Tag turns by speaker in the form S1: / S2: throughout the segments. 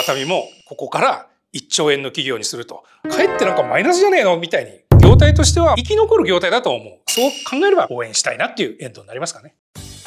S1: ワタミもここから1兆円の企業にすると。かえってなんかマイナスじゃねえのみたいに。業態としては生き残る業態だと思う。そう考えれば応援したいなっていうエンドになりますかね。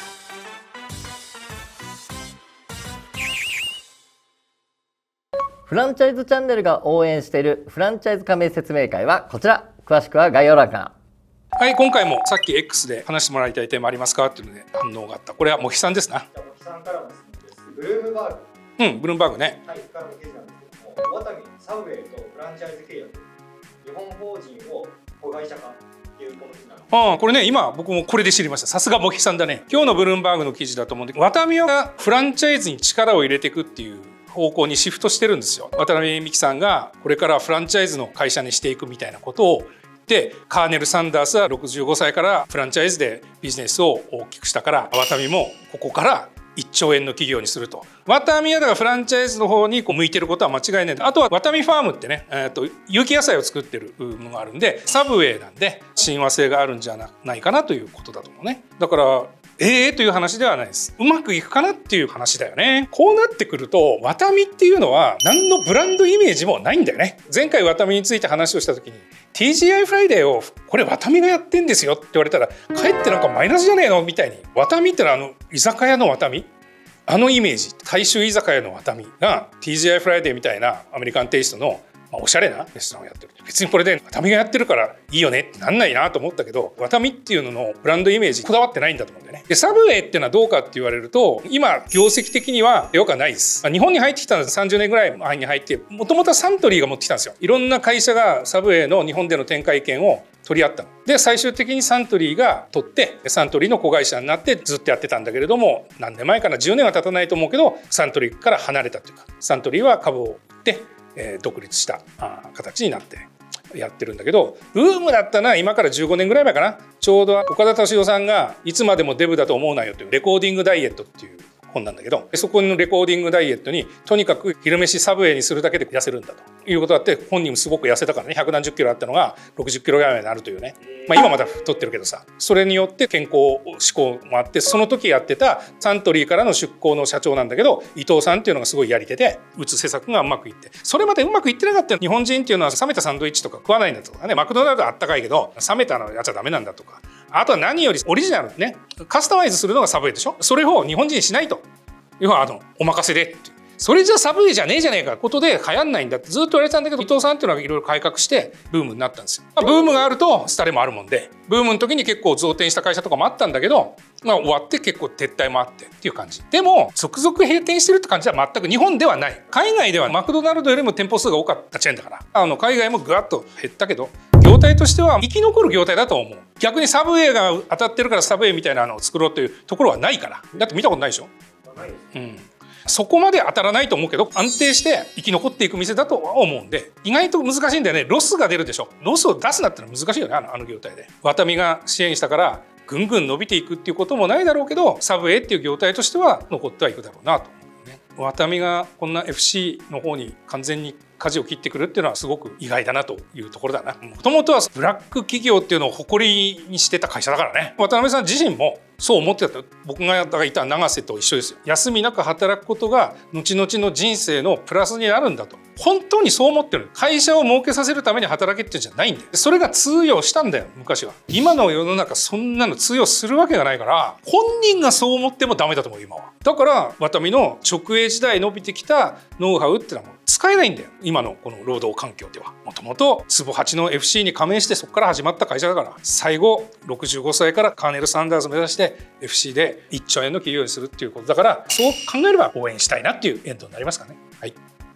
S2: フランチャイズチャンネルが応援しているフランチャイズ加盟説明会はこちら。詳しくは概要欄から。
S1: はい、今回もさっき X で話してもらいたいテーマありますかっていうので反応があった。これはモヒさんですな。
S3: モヒさんからの質問です。ブルームバーグ。
S1: ブルームバーグね。
S3: はい、からの記事なんですけども、ワタミ、サブウェイとフランチャイズ契約、日本法人を子会社化っていうこの記事なんです。
S1: これね、今僕もこれで知りました。さすがモヒさんだね。今日のブルームバーグの記事だと思うんで、ワタミがフランチャイズに力を入れていくっていう方向にシフトしてるんですよ。渡辺美樹さんがこれからフランチャイズの会社にしていくみたいなことをで、カーネル・サンダースは65歳からフランチャイズでビジネスを大きくしたから、ワタミもここから1兆円の企業にすると。ワタミはだからフランチャイズの方に向いてることは間違いない。あとはワタミファームってね、有機野菜を作ってるのがあるんで、サブウェイなんで親和性があるんじゃないかなということだと思うね。だからという話ではないです。うまくいくかなっていう話だよね。こうなってくると、ワタミっていうのは何のブランドイメージもないんだよね。前回ワタミについて話をした時に TGI フライデーをこれワタミがやってんですよって言われたら、かえってなんかマイナスじゃねえのみたいに。ワタミってのは居酒屋のワタミ、イメージ、大衆居酒屋のワタミが TGI フライデーみたいなアメリカンテイストのおしゃれなレストランをやってる。別にこれでワタミがやってるからいいよねってなんないなと思ったけど、ワタミっていうののブランドイメージこだわってないんだと思うんだよね。でサブウェイっていうのはどうかって言われると、今業績的には良くはないです。日本に入ってきたのは30年ぐらい前に入って、もともとはサントリーが持ってきたんですよ。いろんな会社がサブウェイの日本での展開権を取り合ったので、最終的にサントリーが取ってサントリーの子会社になってずっとやってたんだけれども、何年前かな、10年は経たないと思うけど、サントリーから離れたというか、サントリーは株を売って独立した形になってやってるんだけど、ブームだったな、今から15年ぐらい前かな、ちょうど岡田敏夫さんが「いつまでもデブだと思うなよ」というレコーディングダイエットっていう本なんだけど、そこのレコーディングダイエットにとにかく昼飯サブウェイにするだけで痩せるんだということがあって、本人もすごく痩せたからね、100何十キロあったのが60キロぐらいになるというね、今まだ太ってるけどさ、それによって健康志向もあって、その時やってたサントリーからの出向の社長なんだけど、伊藤さんっていうのがすごいやり手で、打つ施策がうまくいって、それまでうまくいってなかった日本人っていうのは冷めたサンドイッチとか食わないんだとかね、マクドナルドはあったかいけど冷めたのやつはダメなんだとか、あとは何よりオリジナルね、カスタマイズするのがサブウェイでしょ。それを日本人にしないと。要はお任せでっていう、それじゃサブウェイじゃねえじゃねえかことで流行んないんだってずっと言われてたんだけど、伊藤さんっていうのがいろいろ改革してブームになったんですよ。ブームがあると廃れもあるもんで、ブームの時に結構増転した会社とかもあったんだけど、終わって結構撤退もあってっていう感じ。でも続々閉店してるって感じは全く日本ではない。海外ではマクドナルドよりも店舗数が多かったチェーンだから、海外もぐわっと減ったけど、業態としては生き残る業態だと思う。逆にサブウェイが当たってるからサブウェイみたいなのを作ろうというところはないから。だって見たことないでしょ。そこまで当たらないと思うけど、安定して生き残っていく店だとは思うんで、意外と難しいんだよね。ロスが出るでしょ。ロスを出すなってのは難しいよね、あの業態で。ワタミが支援したからぐんぐん伸びていくっていうこともないだろうけど、サブウェイっていう業態としては残ってはいくだろうなと思うね。ワタミがこんな FC の方に完全に舵を切ってくるっていうのはすごく意外だなというところだな。もともとはブラック企業っていうのを誇りにしてた会社だからね。渡辺さん自身もそう思ってた。僕がいた永瀬と一緒ですよ。休みなく働くことが後々の人生のプラスになるんだと。本当にそう思ってる。会社を儲けさせるために働けってんじゃないんだよ。それが通用したんだよ、昔は。今の世の中そんなの通用するわけがないから、本人がそう思ってもダメだと思う、今は。だからワタミの直営時代伸びてきたノウハウってのはもう使えないんだよ、今のこの労働環境では。もともと坪8の FC に加盟してそこから始まった会社だから、最後65歳からカーネル・サンダースを目指して FC で1兆円の企業にするっていうことだから、そう考えれば応援したいなっていうエンドになりますかね。はい。